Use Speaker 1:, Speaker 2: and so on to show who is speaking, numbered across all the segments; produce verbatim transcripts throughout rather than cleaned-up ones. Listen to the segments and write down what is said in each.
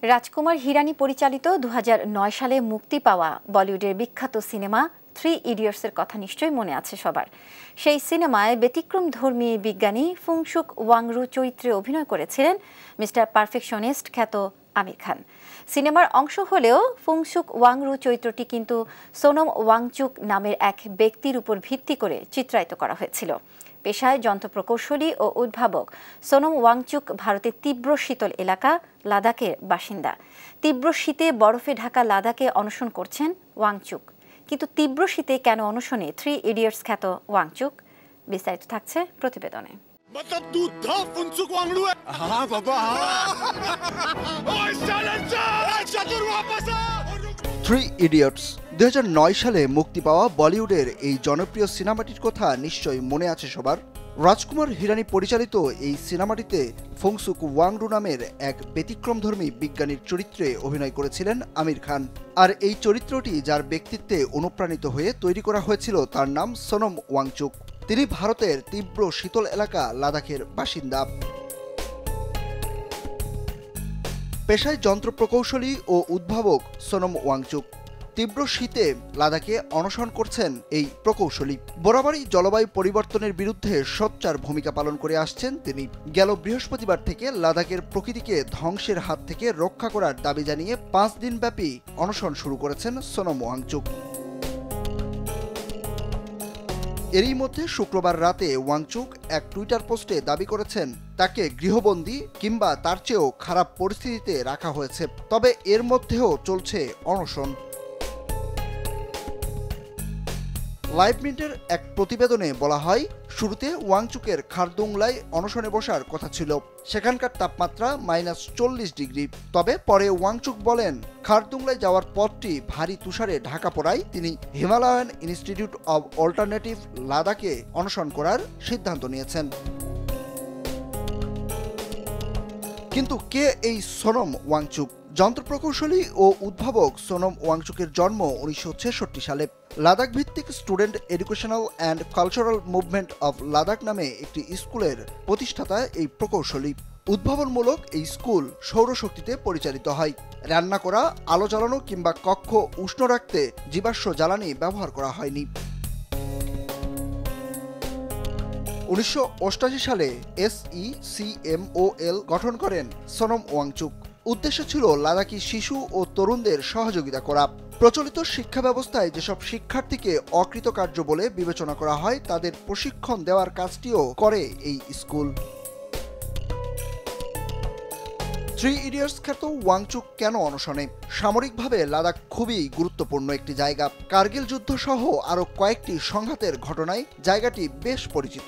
Speaker 1: রাজকুমার হিরানি পরিচালিত দু হাজার নয় সালে মুক্তি পাওয়া বলিউডের বিখ্যাত সিনেমা থ্রি ইডিয়টসের কথা নিশ্চয়ই মনে আছে সবার। সেই সিনেমায় ব্যতিক্রমধর্মী বিজ্ঞানী ফুংসুক ওয়াংরু চরিত্রে অভিনয় করেছিলেন মিস্টার পারফেকশনিস্ট খ্যাত আমির খান। সিনেমার অংশ হলেও ফুংসুক ওয়াংরু চরিত্রটি কিন্তু সোনম ওয়াংচুক নামের এক ব্যক্তির উপর ভিত্তি করে চিত্রায়িত করা হয়েছিল। পেশায় যন্ত্র প্রকৌশলী ও উদ্ভাবক সোনম ওয়াংচুক ভারতের তীব্র শীতল এলাকা লাদাখের বাসিন্দা। তীব্র শীতে বরফে ঢাকা লাদাখে অনশন করছেন ওয়াংচুক। কিন্তু তীব্র শীতে কেন অনশনে থ্রি ইডিয়টস খ্যাত ওয়াংচুক? বিস্তারিত থাকছে প্রতিবেদনে।
Speaker 2: থ্রি ইডিয়টস দুই হাজার নয় সালে মুক্তি পাওয়া বলিউডের এই জনপ্রিয় সিনেমাটির কথা নিশ্চয়ই মনে আছে সবার। রাজকুমার হিরানি পরিচালিত এই সিনেমাটিতে ফুংসুক ওয়াংরু নামের এক ব্যতিক্রমধর্মী বিজ্ঞানীর চরিত্রে অভিনয় করেছিলেন আমির খান। আর এই চরিত্রটি যার ব্যক্তিত্বে অনুপ্রাণিত হয়ে তৈরি করা হয়েছিল তার নাম সোনম ওয়াংচুক। তিনি ভারতের তীব্র শীতল এলাকা লাদাখের বাসিন্দা। পেশায় যন্ত্র প্রকৌশলী ও উদ্ভাবক সোনম ওয়াংচুক তীব্র শীতে লাদাখে অনশন করছেন এই প্রকৌশলী। বরাবরই জলবায়ু পরিবর্তনের বিরুদ্ধে সোচ্চার ভূমিকা পালন করে আসছেন তিনি। গেল বৃহস্পতিবার থেকে লাদাখের প্রকৃতিকে ধ্বংসের হাত থেকে রক্ষা করার দাবি জানিয়ে পাঁচ দিনব্যাপী অনশন শুরু করেছেন সোনম ওয়াংচুক। এরই মধ্যে শুক্রবার রাতে ওয়াংচুক এক টুইটার পোস্টে দাবি করেছেন তাকে গৃহবন্দী কিংবা তার চেয়েও খারাপ পরিস্থিতিতে রাখা হয়েছে, তবে এর মধ্যেও চলছে অনশন। লাইভ মিনিটের এক প্রতিবেদনে বলা হয়, শুরুতে ওয়াংচুকের খারদুংলায় অনশনে বসার কথা ছিল। সেখানকার তাপমাত্রা মাইনাস চল্লিশ ডিগ্রি। তবে পরে ওয়াংচুক বলেন, খারদুংলায় যাওয়ার পথটি ভারী তুষারে ঢাকা পড়ায় তিনি হিমালয়ান ইনস্টিটিউট অব অল্টারনেটিভ লাদাখে অনশন করার সিদ্ধান্ত নিয়েছেন। কিন্তু কে এই সোনম ওয়াংচুক? যন্ত্র প্রকৌশলী ও উদ্ভাবক সোনম ওয়াংচুকের জন্ম উনিশশো ছেষট্টি সালে। লাদাখ ভিত্তিক student educational and cultural movement of Ladakh নামে একটি স্কুলের প্রতিষ্ঠাতা এই প্রকৌশলী। উদ্ভাবনমূলক এই স্কুল সৌরশক্তিতে পরিচালিত হয়। রান্না করা, আলো জ্বালানো কিংবা কক্ষ উষ্ণ রাখতে জীবাশ্ম জ্বালানি ব্যবহার করা হয়নি। উনিশশো অষ্টাশি সালে S E C M O L গঠন করেন সোনম ওয়াংচুক। উদ্দেশ্য ছিল লাদাখি শিশু ও তরুণদের সহযোগিতা করা। প্রচলিত শিক্ষা ব্যবস্থায় যেসব শিক্ষার্থীকে অকৃতকার্য বলে বিবেচনা করা হয় তাদের প্রশিক্ষণ দেওয়ার কাজটিও করে এই স্কুল। থ্রি ইডিয়টস খ্যাত ওয়াংচুক কেন অনশনে? সামরিকভাবে লাদাখ খুবই গুরুত্বপূর্ণ একটি জায়গা। কার্গিল যুদ্ধ সহ আরও কয়েকটি সংঘাতের ঘটনায় জায়গাটি বেশ পরিচিত।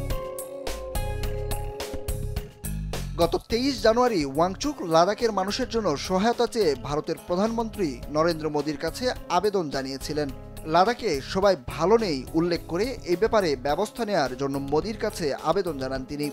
Speaker 2: গত তেইশ জানুয়ারি ওয়াংচুক লাদাখের মানুষের জন্য সহায়তা চেয়ে ভারতের প্রধানমন্ত্রী নরেন্দ্র মোদীর কাছে আবেদন জানিয়েছিলেন। লাদাখে সবাই ভালো নেই উল্লেখ করে এই ব্যাপারে ব্যবস্থা নেওয়ার জন্য মোদীর কাছে আবেদন জানান তিনি।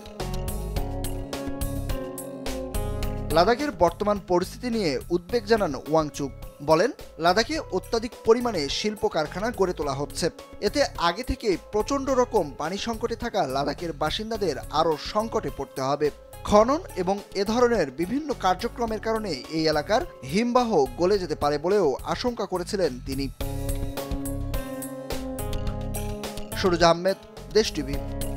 Speaker 2: লাদাখের বর্তমান পরিস্থিতি নিয়ে উদ্বেগ জানান ওয়াংচুক। বলেন, লাদাখে অত্যাধিক পরিমাণে শিল্প কারখানা গড়ে তোলা হচ্ছে। এতে আগে থেকে প্রচণ্ড রকম পানি সংকটে থাকা লাদাখের বাসিন্দাদের আরও সংকটে পড়তে হবে। খনন এবং এ ধরনের বিভিন্ন কার্যক্রমের কারণে এই এলাকার হিমবাহ গলে যেতে পারে বলেও আশঙ্কা করেছিলেন তিনি। সুরজ আহমেদ, দেশ টিভি।